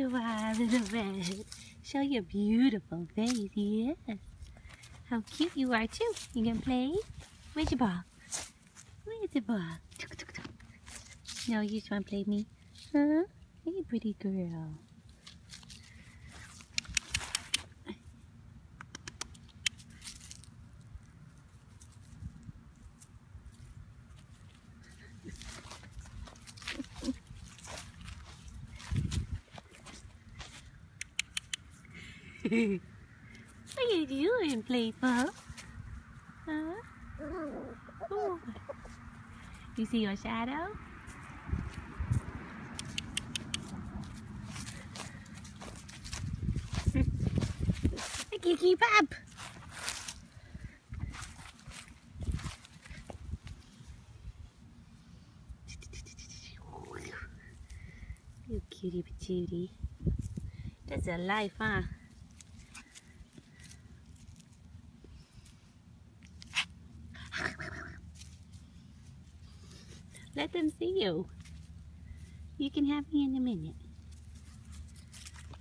you are, little red. Show your beautiful face, yes. How cute you are, too. You gonna play? Where's your ball? Where's the ball? No, you just wanna play with me? Huh? Hey, pretty girl. What are you doing, Playful? Huh? Oh. You see your shadow? I can keep up. You cutie patootie. That's a life, huh? Let them see you. You can have me in a minute.